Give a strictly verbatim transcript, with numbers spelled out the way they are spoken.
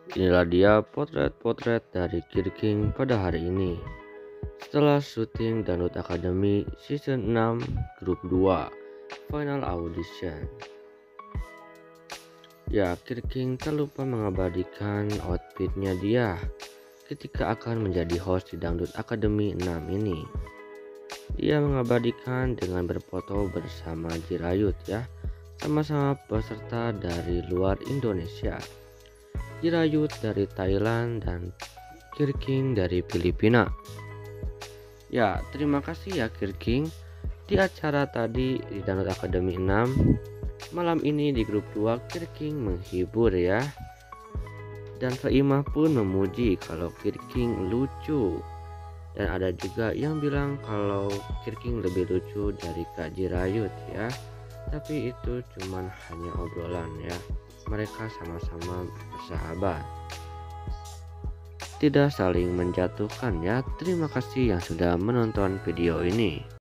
Inilah dia potret-potret dari Kid King pada hari ini. Setelah syuting Dangdut Academy Season enam Grup dua Final Audition. Ya, Kid King tak lupa mengabadikan outfitnya dia ketika akan menjadi host di Dangdut Academy enam ini. Ia mengabadikan dengan berfoto bersama Jirayut ya, sama-sama peserta dari luar Indonesia. Jirayut dari Thailand dan Kid King dari Filipina. Ya, terima kasih ya Kid King. Di acara tadi di Dangdut Academy enam, malam ini di grup dua Kid King menghibur ya. Dan Soimah pun memuji kalau Kid King lucu. Dan ada juga yang bilang kalau Kid King lebih lucu dari Kak Jirayut ya. Tapi itu cuman hanya obrolan ya. Mereka sama-sama bersahabat, tidak saling menjatuhkan ya. Terima kasih yang sudah menonton video ini.